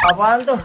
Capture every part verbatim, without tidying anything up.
Apaan tuh?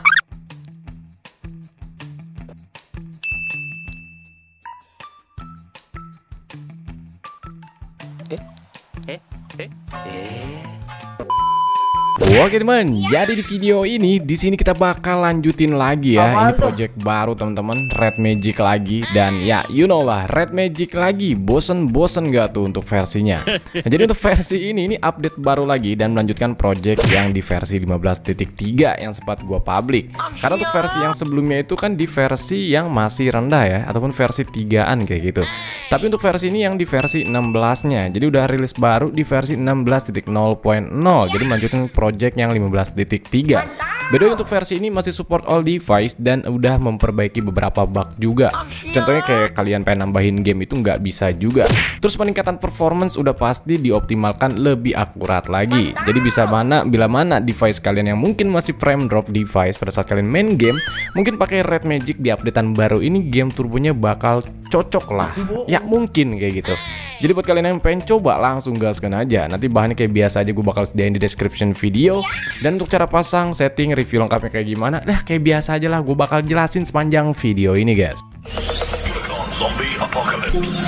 Eh, eh, eh, eh. Oke teman, jadi di video ini di sini kita bakal lanjutin lagi ya. Apaan ini tuh? project baru teman-teman, Red Magic lagi. Dan ya, you know lah, Red Magic lagi. Bosen-bosen gak tuh untuk versinya? Nah, jadi untuk versi ini, ini update baru lagi dan melanjutkan project yang di versi lima belas titik tiga yang sempat gua public. Karena untuk versi yang sebelumnya itu kan di versi yang masih rendah ya, ataupun versi tigaan kayak gitu. Tapi untuk versi ini yang di versi enam belas-nya. Jadi udah rilis baru di versi enam belas titik nol titik nol. Jadi melanjutkan project yang lima belas titik tiga. Beda untuk versi ini masih support all device dan udah memperbaiki beberapa bug juga. Contohnya kayak kalian pengen nambahin game itu nggak bisa juga. Terus peningkatan performance udah pasti dioptimalkan lebih akurat lagi. Jadi bisa mana bila mana device kalian yang mungkin masih frame drop device pada saat kalian main game, mungkin pakai Red Magic di updatean baru ini game turbonya bakal cocok lah. Ya mungkin kayak gitu. Jadi buat kalian yang pengen coba langsung gaskan aja. Nanti bahannya kayak biasa aja gue bakal sediain di description video. Dan untuk cara pasang, setting, review lengkapnya kayak gimana, dah kayak biasa aja lah gue bakal jelasin sepanjang video ini guys. Zombie Apocalypse.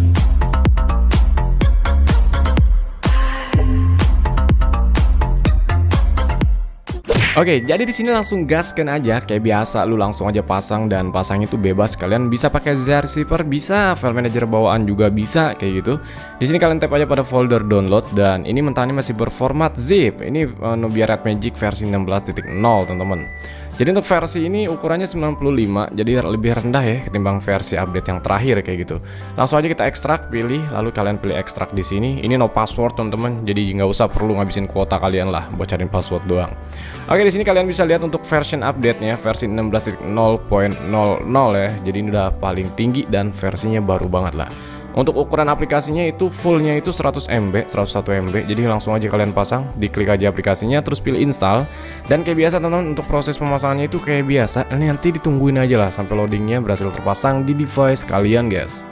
Oke, jadi di sini langsung gaskan aja kayak biasa, lu langsung aja pasang dan pasang itu bebas. Kalian bisa pakai Z receiver, bisa file manager bawaan juga bisa kayak gitu. Di sini kalian tap aja pada folder download dan ini mentahnya masih berformat zip. Ini uh, Nubia Red Magic versi enam belas titik nol teman-teman. Jadi untuk versi ini ukurannya sembilan puluh lima, jadi lebih rendah ya ketimbang versi update yang terakhir kayak gitu. Langsung aja kita ekstrak, pilih, lalu kalian pilih ekstrak di sini. Ini no password teman-teman, jadi nggak usah perlu ngabisin kuota kalian lah buat cariin password doang. Oke, di sini kalian bisa lihat untuk version update-nya versi enam belas titik nol titik nol nol ya. Jadi ini udah paling tinggi dan versinya baru banget lah. Untuk ukuran aplikasinya itu fullnya itu seratus megabyte, seratus satu megabyte. Jadi langsung aja kalian pasang, diklik aja aplikasinya, terus pilih install. Dan kayak biasa teman-teman, untuk proses pemasangannya itu kayak biasa. Ini nanti ditungguin aja lah sampai loadingnya berhasil terpasang di device kalian guys.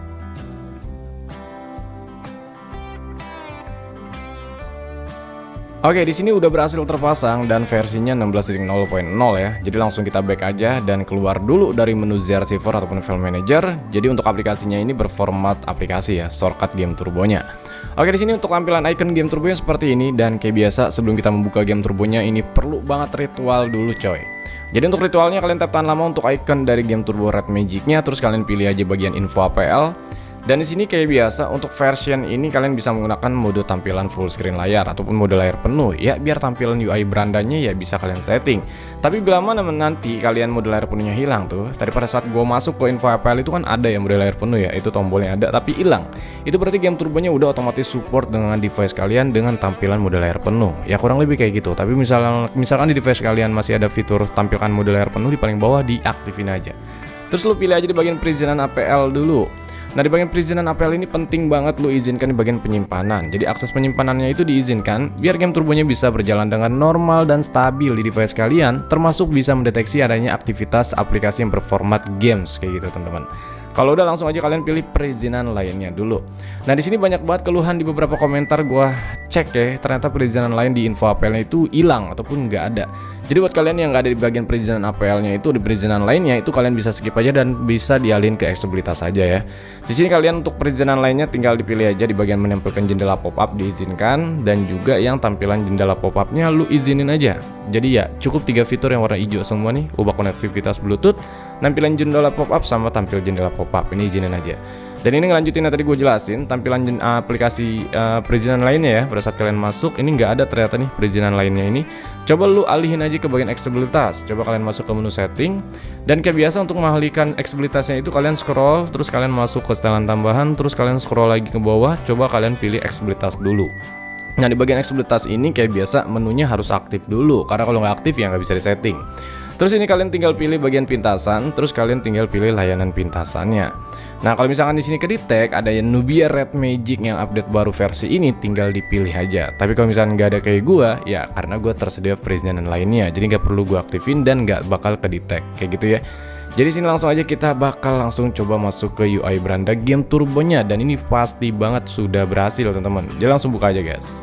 Oke, di sini udah berhasil terpasang dan versinya enam belas titik nol titik nol ya. Jadi langsung kita back aja dan keluar dulu dari menu Z receiver ataupun file manager. Jadi untuk aplikasinya ini berformat aplikasi ya, shortcut game turbonya. Oke, di sini untuk tampilan icon game turbonya seperti ini dan kayak biasa sebelum kita membuka game turbonya ini perlu banget ritual dulu coy. Jadi untuk ritualnya kalian tap tahan lama untuk icon dari game turbo Red Magic-nya, terus kalian pilih aja bagian info A P L. Dan di sini kayak biasa untuk version ini kalian bisa menggunakan mode tampilan full screen layar ataupun mode layar penuh ya, biar tampilan U I berandanya ya bisa kalian setting. Tapi bila mana nanti kalian mode layar penuhnya hilang tuh, tadi pada saat gue masuk ke info A P L itu kan ada ya mode layar penuh ya, itu tombolnya ada tapi hilang. Itu berarti game turbonya udah otomatis support dengan device kalian dengan tampilan mode layar penuh. Ya kurang lebih kayak gitu. Tapi misalnya misalkan di device kalian masih ada fitur tampilkan mode layar penuh, di paling bawah diaktifin aja. Terus lu pilih aja di bagian perizinan A P L dulu. Nah, di bagian perizinan A P L ini penting banget lu izinkan di bagian penyimpanan. Jadi akses penyimpanannya itu diizinkan biar game turbonya bisa berjalan dengan normal dan stabil di device kalian, termasuk bisa mendeteksi adanya aktivitas aplikasi yang berformat games kayak gitu teman-teman. Kalau udah langsung aja kalian pilih perizinan lainnya dulu. Nah, di sini banyak banget keluhan di beberapa komentar gua cek ya, ternyata perizinan lain di info A P L-nya itu hilang ataupun nggak ada. Jadi buat kalian yang nggak ada di bagian perizinan A P L-nya itu, di perizinan lainnya itu kalian bisa skip aja dan bisa dialihin ke aksesibilitas saja ya. Di sini kalian untuk perizinan lainnya tinggal dipilih aja di bagian menempelkan jendela pop-up diizinkan, dan juga yang tampilan jendela pop-up-nya lu izinin aja. Jadi ya cukup tiga fitur yang warna hijau semua nih, ubah konektivitas Bluetooth, nampilan jendela pop-up sama tampil jendela pop-up, ini izinin aja. Dan ini ngelanjutin yang tadi gue jelasin, tampilan jen, uh, aplikasi uh, perizinan lainnya ya. Pada saat kalian masuk, ini nggak ada ternyata nih perizinan lainnya ini. Coba lu alihin aja ke bagian aksesibilitas. Coba kalian masuk ke menu setting. Dan kayak biasa untuk mengalihkan aksesibilitasnya itu kalian scroll, terus kalian masuk ke setelan tambahan, terus kalian scroll lagi ke bawah. Coba kalian pilih aksesibilitas dulu. Nah, di bagian aksesibilitas ini kayak biasa menunya harus aktif dulu, karena kalau nggak aktif ya nggak bisa disetting. Terus ini kalian tinggal pilih bagian pintasan, terus kalian tinggal pilih layanan pintasannya. Nah, kalau misalkan di sini ke detect ada yang Nubia Red Magic yang update baru versi ini, tinggal dipilih aja. Tapi kalau misalkan nggak ada kayak gua, ya karena gua tersedia perizinan lainnya, jadi nggak perlu gua aktifin dan nggak bakal ke detect kayak gitu ya. Jadi sini langsung aja kita bakal langsung coba masuk ke U I beranda game turbonya, dan ini pasti banget sudah berhasil teman-teman. Jadi langsung buka aja guys.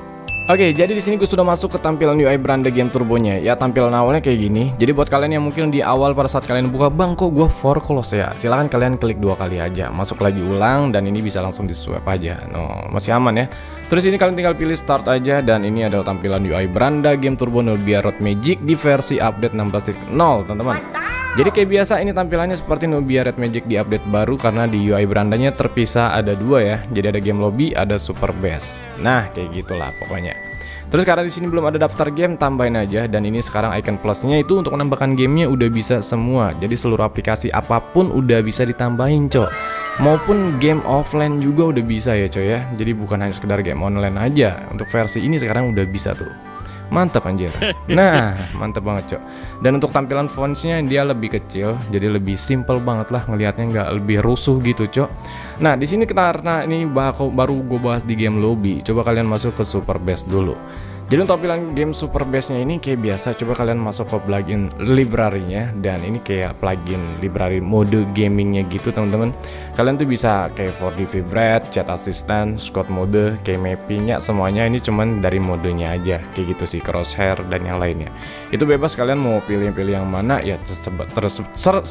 Oke, jadi di sini gue sudah masuk ke tampilan U I Branda Game Turbonya. Ya, tampilan awalnya kayak gini. Jadi buat kalian yang mungkin di awal pada saat kalian buka, bang kok gue for close ya, silahkan kalian klik dua kali aja, masuk lagi ulang, dan ini bisa langsung di swipe aja. No, masih aman ya. Terus ini kalian tinggal pilih start aja, dan ini adalah tampilan U I Branda Game Turbo Nubia Road Magic di versi update enam belas titik nol, teman-teman. Jadi kayak biasa ini tampilannya seperti Nubia Red Magic di update baru, karena di U I Brandanya terpisah ada dua ya. Jadi ada game lobby, ada super base. Nah, kayak gitulah pokoknya. Terus karena di sini belum ada daftar game, tambahin aja, dan ini sekarang icon plusnya itu untuk menambahkan gamenya udah bisa semua. Jadi seluruh aplikasi apapun udah bisa ditambahin, cok. Maupun game offline juga udah bisa ya, coy ya. Jadi bukan hanya sekedar game online aja. Untuk versi ini sekarang udah bisa tuh. Mantap anjir. Nah, mantap banget, cok. Dan untuk tampilan fontsnya dia lebih kecil, jadi lebih simple banget lah ngelihatnya, nggak lebih rusuh gitu, cok. Nah, di sini karena ini baru gue bahas di game lobby, coba kalian masuk ke super base dulu. Jadi untuk tampilan game super base-nya ini kayak biasa, coba kalian masuk ke plugin library-nya, dan ini kayak plugin library mode gamingnya gitu, teman-teman. Kalian tuh bisa kayak four D vibrate, chat assistant, squad mode, kayak mappingnya, semuanya ini cuman dari modenya aja, kayak gitu sih, crosshair dan yang lainnya. Itu bebas, kalian mau pilih-pilih yang mana ya, terus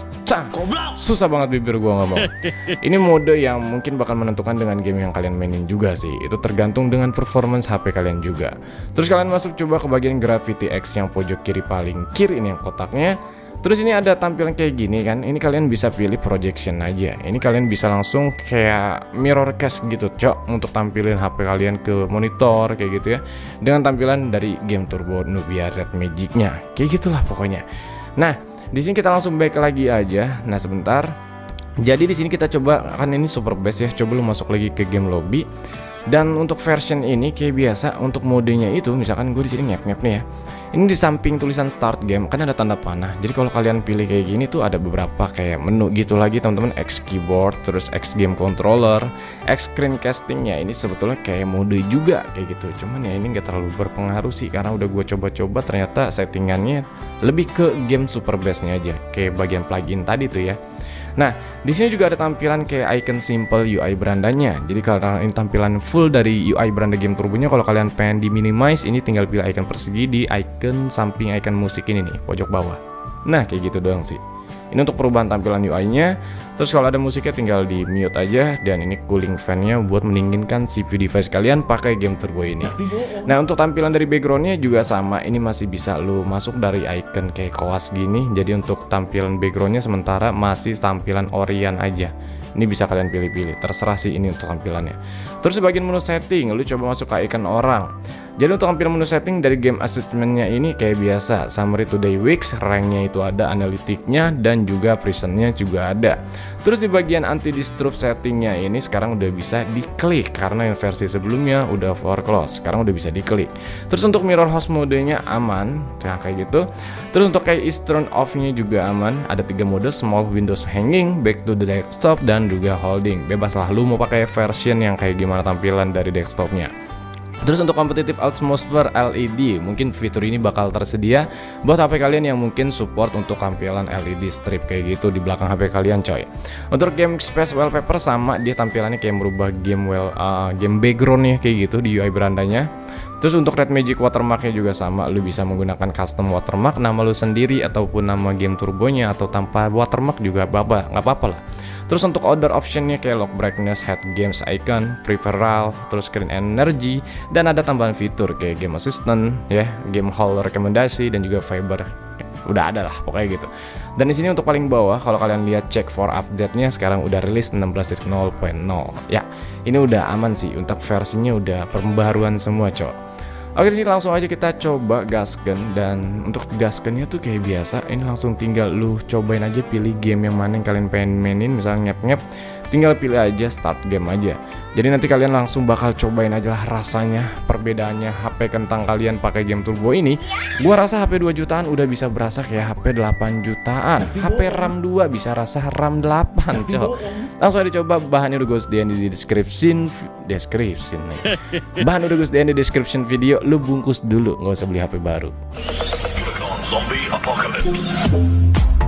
susah banget bibir gua ngomong. Ini mode yang mungkin bakal menentukan dengan game yang kalian mainin juga sih. Itu tergantung dengan performance H P kalian juga. Terus kalian masuk coba ke bagian Gravity X yang pojok kiri paling kiri, ini yang kotaknya. Terus ini ada tampilan kayak gini kan. Ini kalian bisa pilih projection aja. Ini kalian bisa langsung kayak mirror cast gitu, cok, untuk tampilin H P kalian ke monitor kayak gitu ya. Dengan tampilan dari Game Turbo Nubia Red Magic-nya. Kayak gitulah pokoknya. Nah, di sini kita langsung back lagi aja. Nah, sebentar. Jadi di sini kita coba, kan ini super base ya. Coba lu masuk lagi ke game lobby. Dan untuk version ini kayak biasa, untuk modenya itu misalkan gue di sini ngap-ngap nih ya. Ini di samping tulisan start game kan ada tanda panah. Jadi kalau kalian pilih kayak gini tuh ada beberapa kayak menu gitu lagi, teman-teman. X keyboard, terus X game controller, X screencastingnya ini sebetulnya kayak mode juga kayak gitu. Cuman ya ini nggak terlalu berpengaruh sih, karena udah gue coba-coba ternyata settingannya lebih ke game super base-nya aja, kayak bagian plugin tadi tuh ya. Nah, di sini juga ada tampilan kayak icon simple U I Brandanya. Jadi kalau ini tampilan full dari U I Branda Game Turbonya, kalau kalian pengen di minimize, ini tinggal pilih icon persegi di icon samping icon musik ini nih, pojok bawah. Nah, kayak gitu doang sih. Ini untuk perubahan tampilan U I-nya. Terus kalau ada musiknya tinggal di mute aja, dan ini cooling fan-nya buat mendinginkan C P U device kalian pakai Game Turbo ini. Nah, untuk tampilan dari background-nya juga sama. Ini masih bisa lu masuk dari icon kayak koas gini. Jadi untuk tampilan background-nya sementara masih tampilan Orion aja. Ini bisa kalian pilih-pilih, terserah sih ini untuk tampilannya. Terus di bagian menu setting, lu coba masuk ke icon orang. Jadi untuk tampilan menu setting dari game assessment-nya ini kayak biasa, summary today weeks, rank-nya itu ada, analitiknya, dan juga prisonnya juga ada. Terus di bagian anti disturb settingnya ini sekarang udah bisa diklik, karena yang versi sebelumnya udah for close, sekarang udah bisa diklik. Terus untuk mirror host modenya aman, nah kayak gitu. Terus untuk kayak is turn off-nya juga aman, ada tiga mode, small windows hanging, back to the desktop, dan juga holding. Bebas lah lu mau pakai version yang kayak gimana tampilan dari desktopnya. Terus untuk competitive atmosphere L E D, mungkin fitur ini bakal tersedia buat H P kalian yang mungkin support untuk tampilan L E D strip kayak gitu di belakang H P kalian, coy. Untuk game space wallpaper sama, dia tampilannya kayak merubah game well uh, game backgroundnya kayak gitu di U I Brandanya. Terus untuk Red Magic watermarknya juga sama, lu bisa menggunakan custom watermark nama lu sendiri ataupun nama game turbonya, atau tanpa watermark juga apa nggak apa-apa lah. Terus untuk order optionnya kayak lock brightness, head games icon, peripheral, terus screen energy, dan ada tambahan fitur kayak game assistant ya, game haul rekomendasi, dan juga fiber. Udah ada lah pokoknya gitu. Dan di sini untuk paling bawah kalau kalian lihat check for update-nya sekarang udah rilis enam belas titik nol titik nol. Ya, ini udah aman sih, untuk versinya udah pembaruan semua, cok. Oke, sini langsung aja kita coba gasken. Dan untuk gaskennya tuh kayak biasa, ini langsung tinggal lu cobain aja, pilih game yang mana yang kalian pengen mainin. Misalnya ngep-ngep, tinggal pilih aja start game aja. Jadi nanti kalian langsung bakal cobain aja lah rasanya, perbedaannya H P kentang kalian pakai game turbo ini. Gua rasa H P dua jutaan udah bisa berasa kayak H P delapan jutaan. H P RAM dua bisa rasa RAM delapan, cok. Langsung aja coba, bahannya udah gue sediain di description description nih. Bahan udah gue sediain di description video, lu bungkus dulu, nggak usah beli H P baru. Zombie Apocalypse.